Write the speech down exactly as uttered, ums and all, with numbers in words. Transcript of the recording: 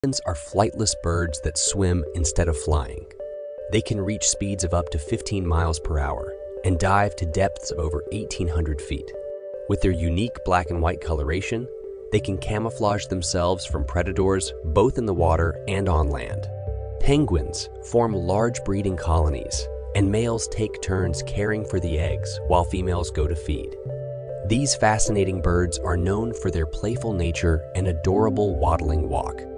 Penguins are flightless birds that swim instead of flying. They can reach speeds of up to fifteen miles per hour and dive to depths of over eighteen hundred feet. With their unique black and white coloration, they can camouflage themselves from predators both in the water and on land. Penguins form large breeding colonies, and males take turns caring for the eggs while females go to feed. These fascinating birds are known for their playful nature and adorable waddling walk.